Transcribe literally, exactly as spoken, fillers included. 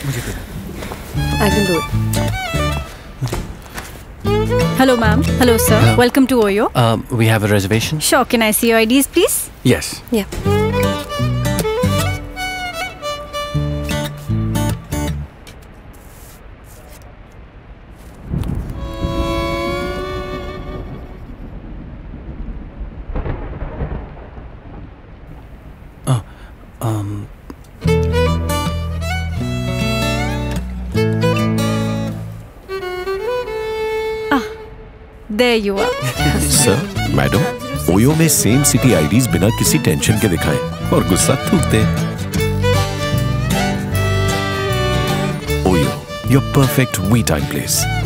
I can do it. Hello, ma'am. Hello, sir. Hello. Welcome to OYO. Um, we have a reservation. Sure. Can I see your I Ds, please? Yes. Yeah. Oh, um. There you are. Sir, madam, OYO में same city IDs बिना किसी tension के दिखाएं और गुस्सा थूकते हैं। OYO, your perfect we time place.